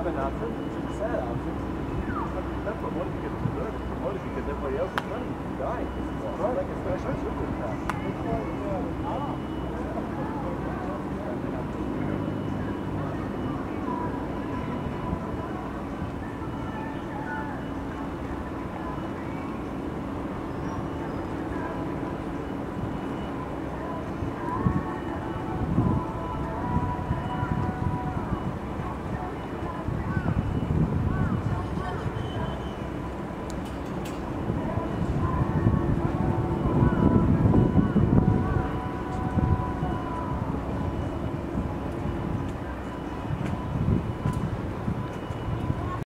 an option. It's a sad option. That's promoted because it's good. It's promoted because everybody else is running. Dying. It's like a special super.